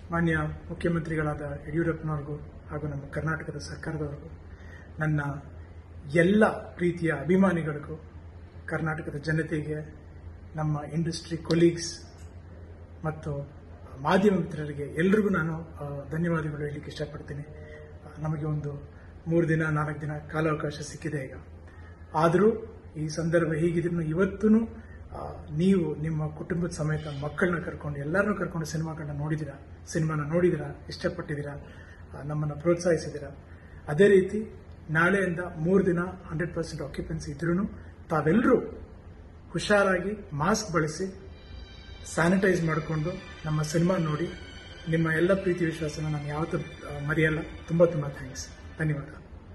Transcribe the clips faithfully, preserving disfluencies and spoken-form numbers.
ಮಾನ್ಯ ಮುಖ್ಯಮಂತ್ರಿಗಳಾದ ಯಡಿಯೂರಪ್ಪನವರಿಗೂ ಹಾಗೂ ನಮ್ಮ ಕರ್ನಾಟಕದ ಸರ್ಕಾರದವರಿಗೂ, ನನ್ನ ಎಲ್ಲ ಪ್ರೀತಿಯ ಅಭಿಮಾನಿಗಳಿಗೂ, ಕರ್ನಾಟಕದ ಜನತೆಗೆ, ನಮ್ಮ ಇಂಡಸ್ಟ್ರಿ ಕೊಲೀಗ್ಸ್ ಮತ್ತು ಮಾಧ್ಯಮ ಮಿತ್ರರಿಗೆ ಎಲ್ಲರಿಗೂ ನಾನು ಧನ್ಯವಾದಗಳು ಹೇಳಲಿಕ್ಕೆ ಇಷ್ಟಪಡ್ತೀನಿ. ನಮಗೆ ಒಂದು ಮೂರು ದಿನ ನಾಲ್ಕು ದಿನ ಕಾಲಾವಕಾಶ ಸಿಕ್ಕಿದೆ ಈಗ. ಆದರೂ ಈ ಸಂದರ್ಭ ಹೀಗಿದ್ರು ಇವತ್ತೂ ನೀವು ನಿಮ್ಮ ಕುಟುಂಬದ ಸಮೇತ ಮಕ್ಕಳನ್ನ ಕರ್ಕೊಂಡು ಎಲ್ಲರನ್ನೂ ಕರ್ಕೊಂಡು ಸಿನಿಮಾಗಳನ್ನ ನೋಡಿದಿರಾ, ಸಿನಿಮಾನ ನೋಡಿದಿರಾ, ಇಷ್ಟಪಟ್ಟಿದ್ದೀರಾ, ನಮ್ಮನ್ನು ಪ್ರೋತ್ಸಾಹಿಸಿದ್ದೀರಾ. ಅದೇ ರೀತಿ ನಾಳೆಯಿಂದ ಮೂರು ದಿನ ಹಂಡ್ರೆಡ್ ಪರ್ಸೆಂಟ್ ಆಕ್ಯುಪೆನ್ಸಿ ಇದ್ರೂ ತಾವೆಲ್ಲರೂ ಹುಷಾರಾಗಿ ಮಾಸ್ಕ್ ಬಳಸಿ ಸ್ಯಾನಿಟೈಸ್ ಮಾಡಿಕೊಂಡು ನಮ್ಮ ಸಿನಿಮಾ ನೋಡಿ. ನಿಮ್ಮ ಎಲ್ಲ ಪ್ರೀತಿ ವಿಶ್ವಾಸನ ನಾನು ಯಾವತ್ತೂ ಮರೆಯಲ್ಲ. ತುಂಬ ತುಂಬ ಥ್ಯಾಂಕ್ಸ್. ಧನ್ಯವಾದ.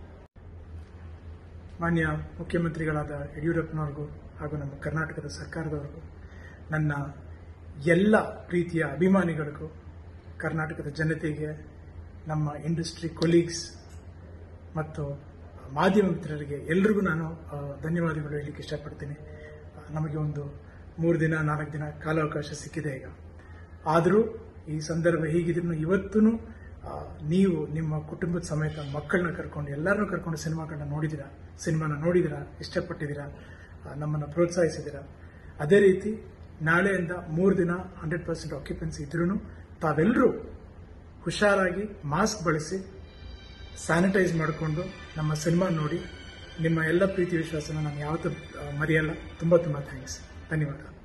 ಮಾನ್ಯ ಮುಖ್ಯಮಂತ್ರಿಗಳಾದ ಯಡಿಯೂರಪ್ಪನವರಿಗೂ ಹಾಗೂ ನಮ್ಮ ಕರ್ನಾಟಕದ ಸರ್ಕಾರದವರಿಗೂ, ನನ್ನ ಎಲ್ಲ ಪ್ರೀತಿಯ ಅಭಿಮಾನಿಗಳಿಗೂ, ಕರ್ನಾಟಕದ ಜನತೆಗೆ, ನಮ್ಮ ಇಂಡಸ್ಟ್ರಿ ಕೊಲೀಗ್ಸ್ ಮತ್ತು ಮಾಧ್ಯಮ ಮಿತ್ರರಿಗೆ ಎಲ್ಲರಿಗೂ ನಾನು ಧನ್ಯವಾದಗಳು ಹೇಳಲಿಕ್ಕೆ ಇಷ್ಟಪಡ್ತೀನಿ. ನಮಗೆ ಒಂದು ಮೂರು ದಿನ ನಾಲ್ಕು ದಿನ ಕಾಲಾವಕಾಶ ಸಿಕ್ಕಿದೆ ಈಗ. ಆದರೂ ಈ ಸಂದರ್ಭ ಹೀಗಿದ್ರು ಇವತ್ತೂ ನೀವು ನಿಮ್ಮ ಕುಟುಂಬದ ಸಮೇತ ಮಕ್ಕಳನ್ನ ಕರ್ಕೊಂಡು ಎಲ್ಲರನ್ನೂ ಕರ್ಕೊಂಡು ಸಿನಿಮಾಗಳನ್ನ ನೋಡಿದಿರಾ, ಸಿನಿಮಾನ ನೋಡಿದಿರಾ, ಇಷ್ಟಪಟ್ಟಿದ್ದೀರಾ, ನಮ್ಮನ್ನು ಪ್ರೋತ್ಸಾಹಿಸಿದ್ದೀರಾ. ಅದೇ ರೀತಿ ನಾಳೆಯಿಂದ ಮೂರು ದಿನ ಹಂಡ್ರೆಡ್ ಪರ್ಸೆಂಟ್ ಆಕ್ಯುಪೆನ್ಸಿ ಇದ್ರೂ ತಾವೆಲ್ಲರೂ ಹುಷಾರಾಗಿ ಮಾಸ್ಕ್ ಬಳಸಿ ಸ್ಯಾನಿಟೈಸ್ ಮಾಡಿಕೊಂಡು ನಮ್ಮ ಸಿನಿಮಾ ನೋಡಿ. ನಿಮ್ಮ ಎಲ್ಲ ಪ್ರೀತಿ ವಿಶ್ವಾಸನ ನಾನು ಯಾವತ್ತೂ ಮರೆಯಲ್ಲ. ತುಂಬ ತುಂಬ ಥ್ಯಾಂಕ್ಸ್. ಧನ್ಯವಾದ.